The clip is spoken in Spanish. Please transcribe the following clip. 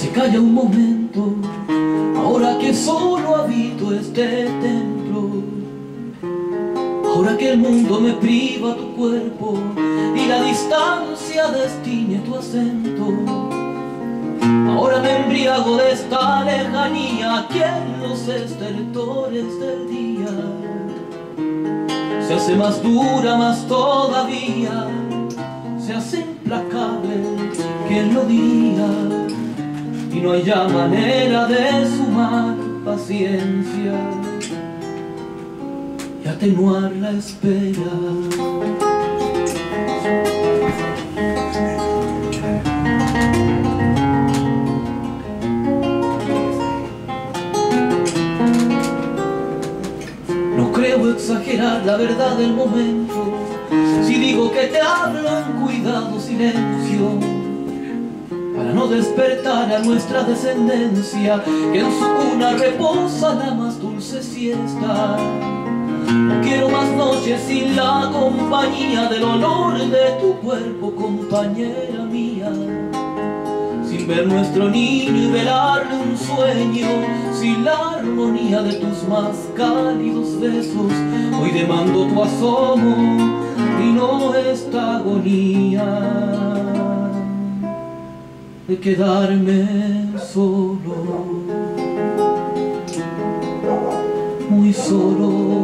se calla un momento, ahora que solo habito este templo. Ahora que el mundo me priva tu cuerpo y la distancia destiñe tu acento. Ahora me embriago de esta lejanía que en los estertores del día se hace más dura, más todavía, se hace implacable, ¿quién lo diría? Y no hay ya manera de sumar paciencia y atenuar la espera. No creo exagerar la verdad del momento si digo que te hablo en cuidado silencio, para no despertar a nuestra descendencia que en su cuna reposa la más dulce siesta. No quiero más noches sin la compañía del olor de tu cuerpo, compañera mía, sin ver nuestro niño y velarle un sueño, sin la armonía de tus más cálidos besos. Hoy demando tu asomo y no esta agonía de quedarme solo, muy solo.